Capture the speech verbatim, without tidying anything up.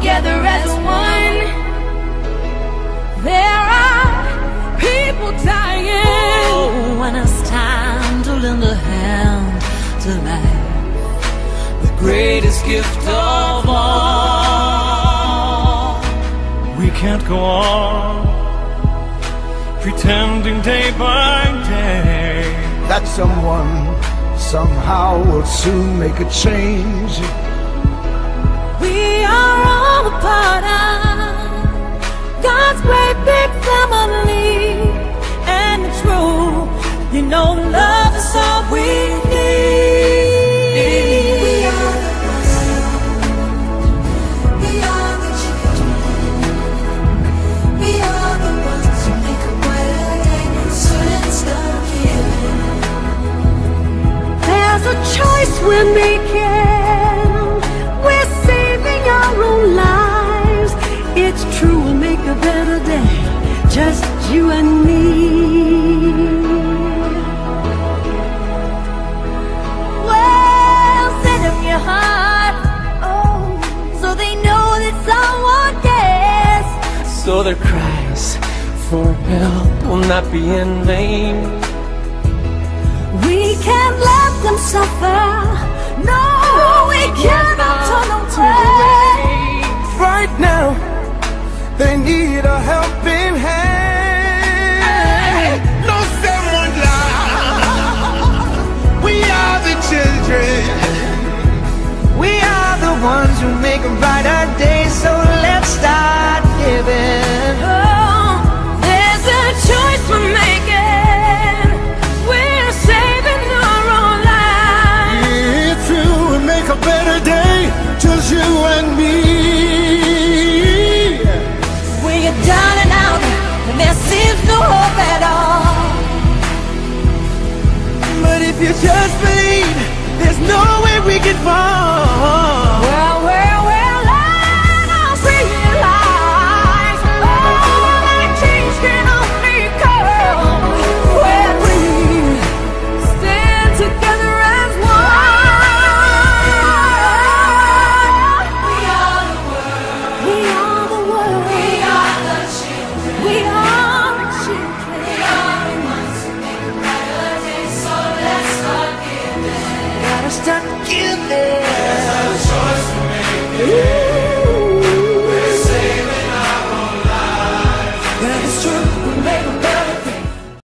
together as one. There are people dying. Oh, when it's time to lend a hand to life, the greatest gift of all. We can't go on pretending day by day that someone somehow will soon make a change. We are all a part of God's great big family, and it's true, you know, love is all we need. We are the ones, we are the children, we are the ones who make a brighter day, so let's start giving. There's a choice we're making, we're saving our own lives. It's true, we'll make a better day, just you and me. Well, send them your heart, oh, so they know that someone cares. So their cries for help will not be in vain. We can't let them suffer, no, we cannot turn away. Right now, they need a helping hand. No someone love. We are the children. We are the ones who make a brighter day, so let's start giving. Oh, there's a choice we're making, we're saving our own lives. It's true, we make a better day, just you and me. When you're down and out, and there seems no hope at all, But if you just believe, there's no way we can fall. well, well, well, let us realize, oh, that change can only come when we stand together as one. We are the world. We are the world. We are the children. We are the children. We are the ones who make a brighter day, so let's start giving. Gotta start giving. There's a choice to make. Yeah.